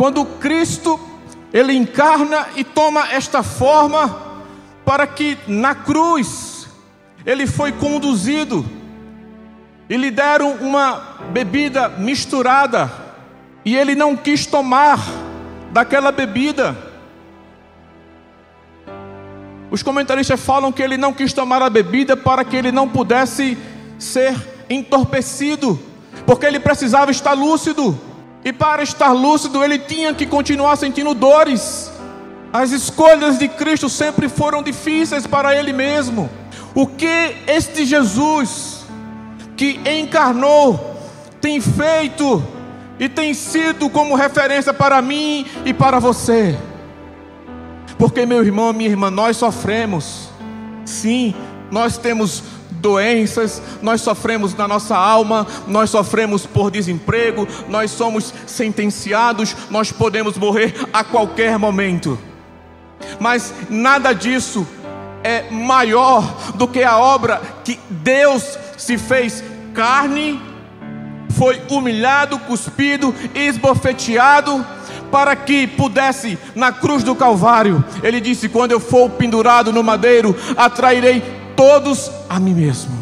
Quando Cristo, Ele encarna e toma esta forma, para que na cruz, Ele foi conduzido, e lhe deram uma bebida misturada, e Ele não quis tomar daquela bebida. Os comentaristas falam que Ele não quis tomar a bebida para que Ele não pudesse ser entorpecido, porque Ele precisava estar lúcido, e para estar lúcido Ele tinha que continuar sentindo dores. As escolhas de Cristo sempre foram difíceis para Ele mesmo. O que este Jesus que encarnou tem feito e tem sido como referência para mim e para você? Porque, meu irmão, minha irmã, nós sofremos. Sim, nós temos doenças, nós sofremos na nossa alma, nós sofremos por desemprego, nós somos sentenciados, nós podemos morrer a qualquer momento. Mas nada disso é maior do que a obra que Deus se fez carne, foi humilhado, cuspido, esbofeteado, para que pudesse, na cruz do Calvário, Ele disse: quando eu for pendurado no madeiro, atrairei todos a mim mesmo.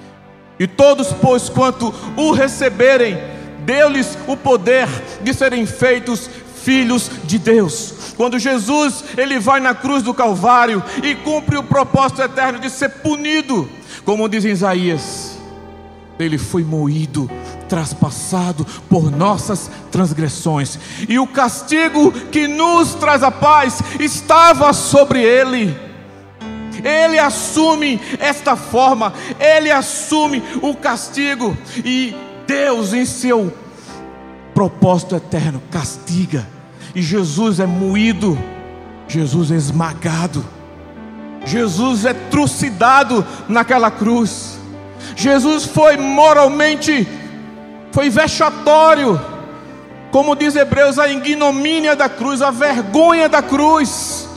E todos, pois quanto o receberem, deu-lhes o poder de serem feitos filhos de Deus. Quando Jesus, Ele vai na cruz do Calvário e cumpre o propósito eterno de ser punido, como diz em Isaías, Ele foi moído, traspassado por nossas transgressões, e o castigo que nos traz a paz estava sobre Ele. Ele assume esta forma, Ele assume o castigo, e Deus, em seu propósito eterno, castiga. E Jesus é moído, Jesus é esmagado, Jesus é trucidado naquela cruz. Jesus foi moralmente, foi vexatório, como diz Hebreus, a ignomínia da cruz, a vergonha da cruz,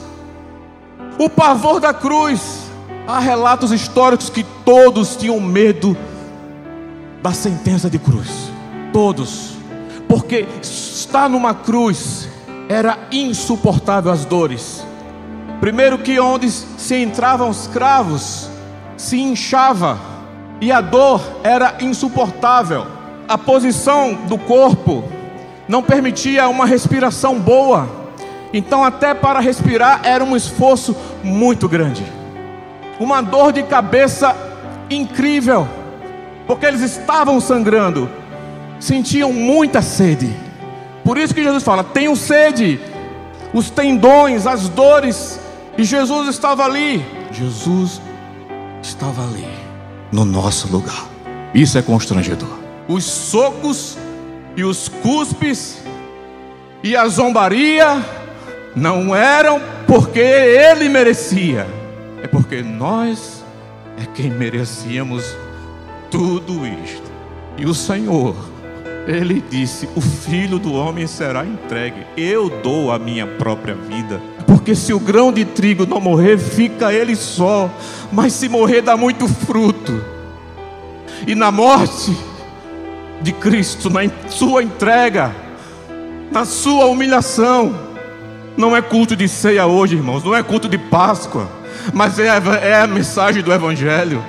o pavor da cruz. Há relatos históricos que todos tinham medo da sentença de cruz, todos, porque estar numa cruz era insuportável as dores. Primeiro que onde se entravam os cravos, se inchava, e a dor era insuportável. A posição do corpo não permitia uma respiração boa, então até para respirar era um esforço muito grande. Uma dor de cabeça incrível, porque eles estavam sangrando, sentiam muita sede. Por isso que Jesus fala: tenham sede. Os tendões, as dores, e Jesus estava ali. Jesus estava ali, no nosso lugar. Isso é constrangedor. Os socos e os cuspes e a zombaria não eram porque Ele merecia, é porque nós é quem merecíamos tudo isto. E o Senhor, Ele disse: o Filho do Homem será entregue, eu dou a minha própria vida. Porque se o grão de trigo não morrer, fica ele só, mas se morrer, dá muito fruto. E na morte de Cristo, na sua entrega, na sua humilhação, não é culto de ceia hoje, irmãos, não é culto de Páscoa, mas é a mensagem do Evangelho.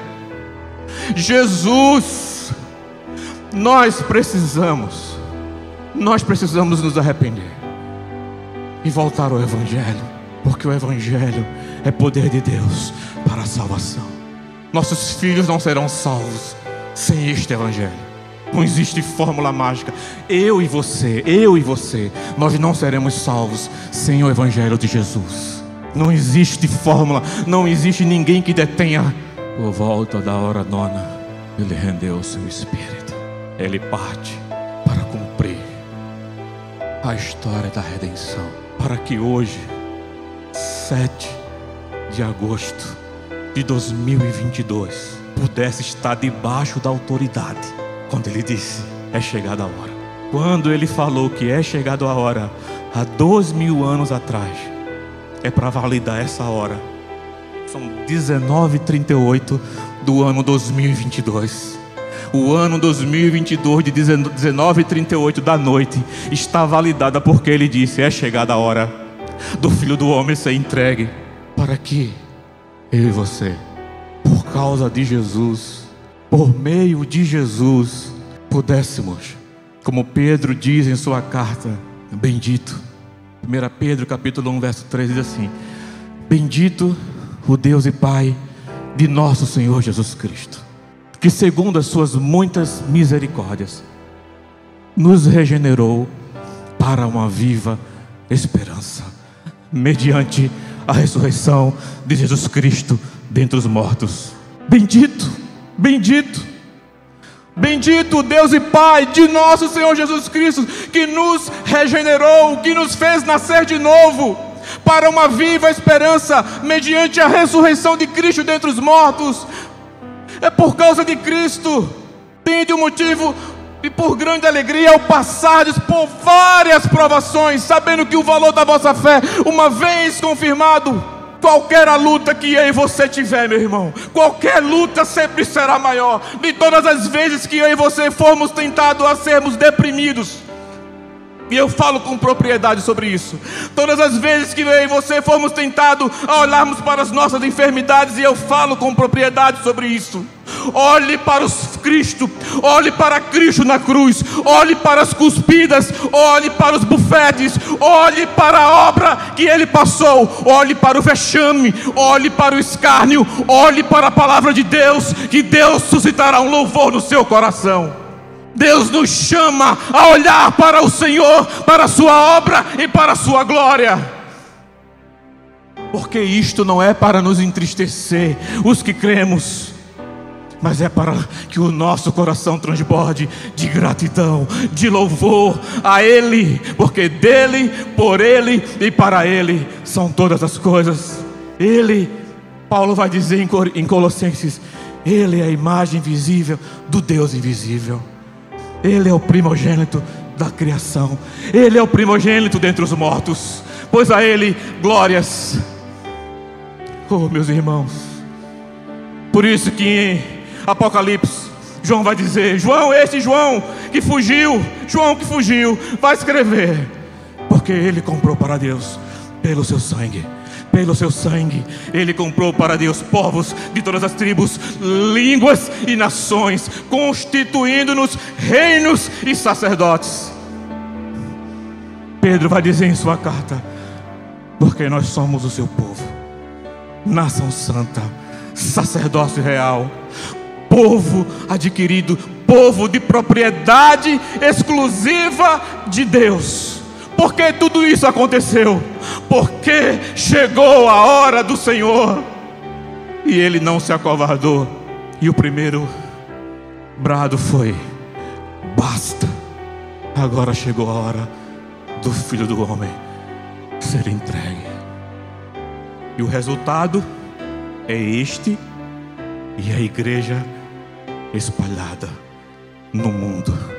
Jesus, nós precisamos nos arrepender e voltar ao Evangelho, porque o Evangelho é poder de Deus para a salvação. Nossos filhos não serão salvos sem este Evangelho. Não existe fórmula mágica. Eu e você, nós não seremos salvos sem o Evangelho de Jesus. Não existe fórmula, não existe ninguém que detenha. Por volta da hora nona, Ele rendeu o seu espírito. Ele parte para cumprir a história da redenção, para que hoje, 7 de agosto de 2022, pudesse estar debaixo da autoridade. Quando Ele disse: é chegada a hora. Quando Ele falou que é chegada a hora, há 2000 anos atrás, é para validar essa hora. São 19h38 do ano 2022. O ano 2022 de 19h38 da noite está validada porque ele disse: é chegada a hora do Filho do Homem ser entregue, para que eu e você, por causa de Jesus, por meio de Jesus, pudéssemos, como Pedro diz em sua carta, bendito, 1 Pedro capítulo 1 verso 3 diz assim: bendito o Deus e Pai de nosso Senhor Jesus Cristo, que segundo as suas muitas misericórdias nos regenerou para uma viva esperança, mediante a ressurreição de Jesus Cristo dentre os mortos. Bendito, bendito, bendito o Deus e Pai de nosso Senhor Jesus Cristo, que nos regenerou, que nos fez nascer de novo para uma viva esperança, mediante a ressurreição de Cristo dentre os mortos. É por causa de Cristo, tende um motivo e por grande alegria ao passardes por várias provações, sabendo que o valor da vossa fé, uma vez confirmado, qualquer a luta que eu e você tiver, meu irmão, qualquer luta sempre será maior. De todas as vezes que eu e você formos tentados a sermos deprimidos, e eu falo com propriedade sobre isso, todas as vezes que eu e você formos tentados a olharmos para as nossas enfermidades, e eu falo com propriedade sobre isso, olhe para Cristo, olhe para Cristo na cruz, olhe para as cuspidas, olhe para os bufetes, olhe para a obra que Ele passou, olhe para o vexame, olhe para o escárnio, olhe para a palavra de Deus, que Deus suscitará um louvor no seu coração. Deus nos chama a olhar para o Senhor, para a sua obra e para a sua glória, porque isto não é para nos entristecer, os que cremos, mas é para que o nosso coração transborde de gratidão, de louvor a Ele, porque dele, por Ele e para Ele são todas as coisas. Ele, Paulo vai dizer em Colossenses, Ele é a imagem visível do Deus invisível. Ele é o primogênito da criação, Ele é o primogênito dentre os mortos, pois a Ele glórias. Oh, meus irmãos, por isso que em Apocalipse, João vai dizer, João que fugiu, vai escrever, porque ele comprou para Deus pelo seu sangue, Ele comprou para Deus povos de todas as tribos, línguas e nações, constituindo-nos reinos e sacerdotes. Pedro vai dizer em sua carta, porque nós somos o seu povo, nação santa, sacerdócio real, povo adquirido, povo de propriedade exclusiva de Deus. Por que tudo isso aconteceu? Porque chegou a hora do Senhor e Ele não se acovardou. E o primeiro brado foi: basta. Agora chegou a hora do Filho do Homem ser entregue. E o resultado é e a igreja espalhada no mundo.